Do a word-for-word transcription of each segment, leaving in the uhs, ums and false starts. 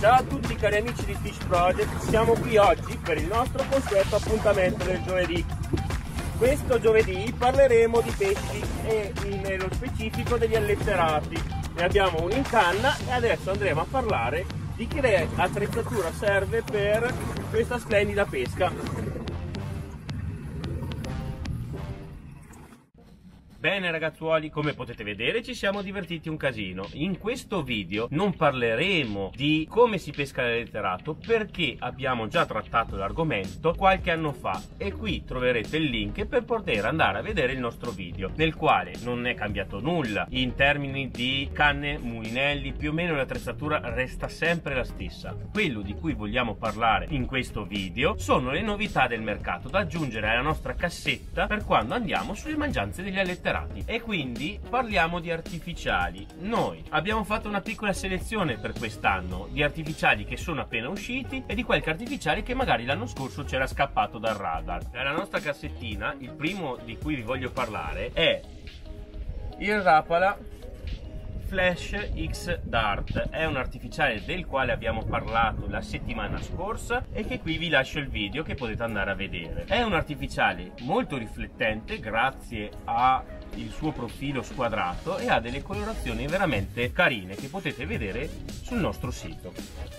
Ciao a tutti cari amici di Fish Project, siamo qui oggi per il nostro consueto appuntamento del giovedì. Questo giovedì parleremo di pesci e nello specifico degli alletterati. Ne abbiamo uno in canna e adesso andremo a parlare di che attrezzatura serve per questa splendida pesca. Bene ragazzuoli, come potete vedere ci siamo divertiti un casino. In questo video non parleremo di come si pesca l'alletterato perché abbiamo già trattato l'argomento qualche anno fa e qui troverete il link per poter andare a vedere il nostro video, nel quale non è cambiato nulla in termini di canne, mulinelli, più o meno l'attrezzatura resta sempre la stessa. Quello di cui vogliamo parlare in questo video sono le novità del mercato da aggiungere alla nostra cassetta per quando andiamo sulle mangianze degli alletterati. E quindi parliamo di artificiali. Noi abbiamo fatto una piccola selezione per quest'anno di artificiali che sono appena usciti e di qualche artificiale che magari l'anno scorso c'era scappato dal radar. Nella nostra cassettina il primo di cui vi voglio parlare è il Rapala Flash X Dart. È un artificiale del quale abbiamo parlato la settimana scorsa e che qui vi lascio il video che potete andare a vedere. È un artificiale molto riflettente grazie a il suo profilo squadrato e ha delle colorazioni veramente carine che potete vedere sul nostro sito.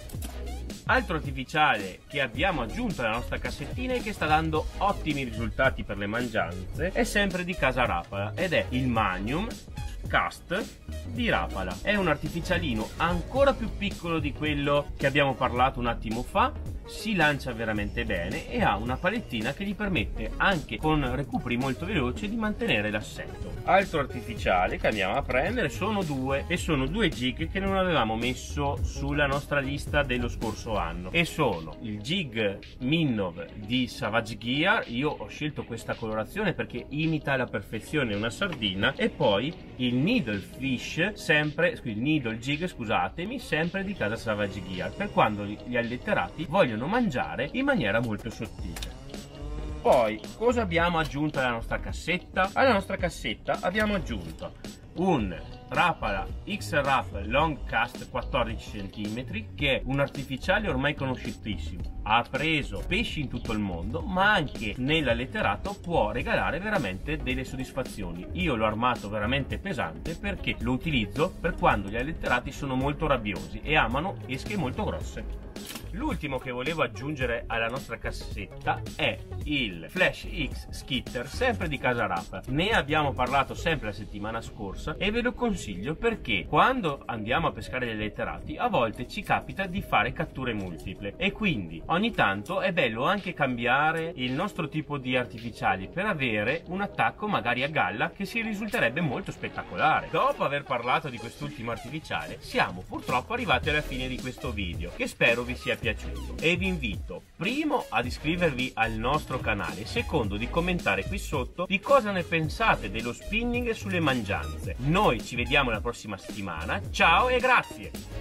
Altro artificiale che abbiamo aggiunto alla nostra cassettina e che sta dando ottimi risultati per le mangianze è sempre di casa Rapala ed è il Magnum Cast di Rapala. È un artificialino ancora più piccolo di quello che abbiamo parlato un attimo fa, si lancia veramente bene e ha una palettina che gli permette anche con recuperi molto veloci di mantenere l'assetto. Altro artificiale che andiamo a prendere sono due e sono due jig che non avevamo messo sulla nostra lista dello scorso anno e sono il jig Minnov di Savage Gear. Io ho scelto questa colorazione perché imita alla perfezione una sardina, e poi il Needle Fish, sempre il Needle Jig scusatemi, sempre di casa Savage Gear, per quando gli alletterati vogliono mangiare in maniera molto sottile. Poi cosa abbiamo aggiunto alla nostra cassetta? Alla nostra cassetta abbiamo aggiunto un Rapala X-Rap Long Cast quattordici centimetri, che è un artificiale ormai conosciutissimo, ha preso pesci in tutto il mondo ma anche nell'alletterato può regalare veramente delle soddisfazioni. Io l'ho armato veramente pesante perché lo utilizzo per quando gli alletterati sono molto rabbiosi e amano esche molto grosse. L'ultimo che volevo aggiungere alla nostra cassetta è il Flash X Skitter, sempre di casa Rapala. Ne abbiamo parlato sempre la settimana scorsa e ve lo consiglio perché quando andiamo a pescare gli alletterati a volte ci capita di fare catture multiple e quindi ogni tanto è bello anche cambiare il nostro tipo di artificiali per avere un attacco magari a galla che si risulterebbe molto spettacolare. Dopo aver parlato di quest'ultimo artificiale siamo purtroppo arrivati alla fine di questo video, che spero vi sia piaciuto e vi invito primo ad iscrivervi al nostro canale, secondo di commentare qui sotto di cosa ne pensate dello spinning sulle mangianze. Noi ci vediamo la prossima settimana, ciao e grazie!